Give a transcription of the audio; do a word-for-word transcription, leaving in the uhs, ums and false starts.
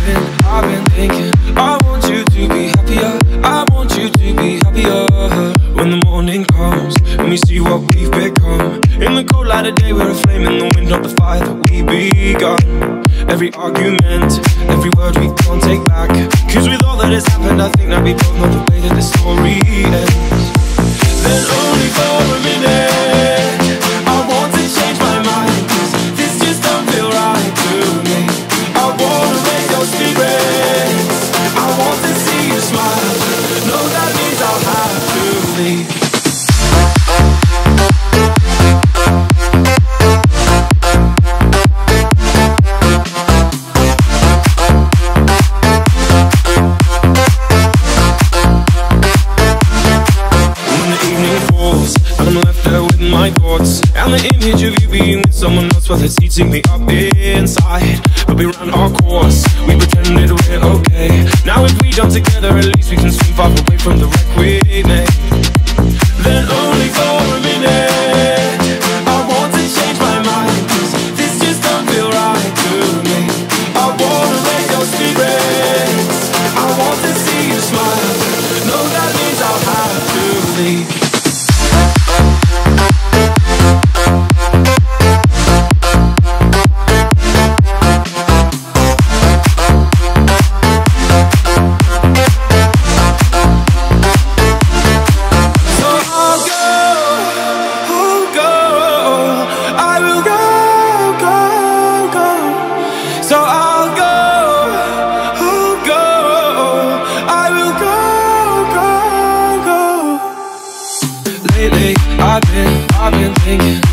been, I've been thinking, I want you to be happier, I want you to be happier. When the morning comes and we see what we've become, in the cold light of day we're a flame in the wind, not the fire that we begun. Every argument, every word we can't take back, cause with all that has happened I think that we both know the way that the story ends. Then only for a minute I want to change my mind, cause this just don't feel right to me. I wanna raise your spirits, I want to see you smile. No, that means I'll have to leave. And the image of you being with someone else, well, it's eating me up inside. But we ran our course, we pretended we're okay. Now if we jump together, at least we can swim far away from the wreck we made. Then only for a minute I want to change my mind, cause this just don't feel right to me. I wanna raise your spirits, I want to see you smile. No, that means I'll have to leave. Lately, I've been, I've been thinking,